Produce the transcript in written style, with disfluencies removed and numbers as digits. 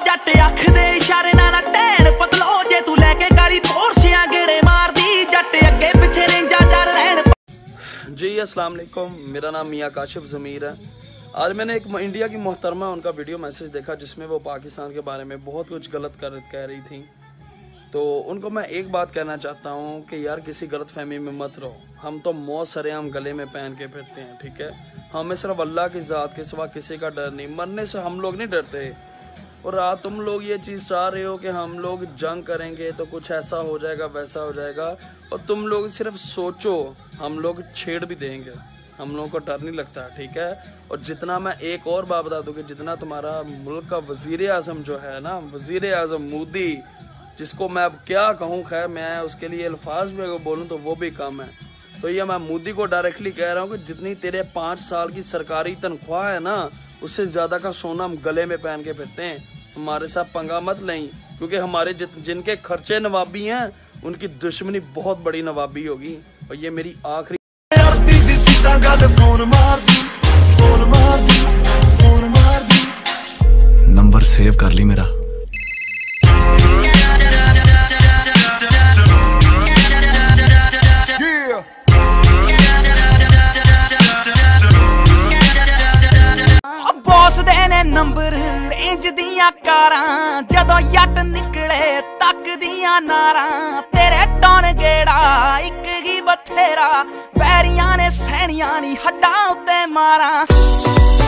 जट अख दे इशारे ना टैन पतलो जे तू लेके गाड़ी पोर्शियां गेड़े मार दी जट अगे पिछे रेंजा चर रहन। जी अस्सलाम वालेकुम, मेरा नाम मियां काशिफ ज़मीर है। आज मैंने एक इंडिया की मोहतरमा उनका वीडियो मैसेज देखा जिसमें वो पाकिस्तान के बारे में बहुत कुछ गलत कह रही थी। तो उनको मैं एक बात कहना चाहता हूँ कि यार किसी गलत फहमी में मत रहो। हम तो मौत सरेआम गले में पहन के फिरते हैं, ठीक है। हमें सिर्फ अल्लाह की ज़ात के सिवा किसी का डर नहीं, मरने से हम लोग नहीं डरते। और आज तुम लोग ये चीज़ चाह रहे हो कि हम लोग जंग करेंगे तो कुछ ऐसा हो जाएगा वैसा हो जाएगा, और तुम लोग सिर्फ सोचो, हम लोग छेड़ भी देंगे, हम लोगों को डर नहीं लगता, ठीक है। और जितना मैं एक और बात बता दूँ कि जितना तुम्हारा मुल्क का वज़ीर आज़म जो है ना, वज़ीर आज़म मोदी, जिसको मैं अब क्या कहूँ, खैर मैं उसके लिए अल्फाज में अगर बोलूँ तो वो भी कम है। तो ये मैं मोदी को डायरेक्टली कह रहा हूँ कि जितनी तेरे 5 साल की सरकारी तनख्वाह है ना, उससे ज़्यादा का सोना हम गले में पहन के फिरते हैं। हमारे साथ पंगा मत लें, क्योंकि हमारे जिनके खर्चे नवाबी हैं उनकी दुश्मनी बहुत बड़ी नवाबी होगी। और ये मेरी आखिरी नंबर सेव कर ली मेरा। बॉस देने नंबर रेंज दियां कारां जदों यट निकले तक दियां नारां तेरे टौन गेड़ा एक ही बथेरा पैरियां ने सैनियां नी हड्डां उत्ते मारां।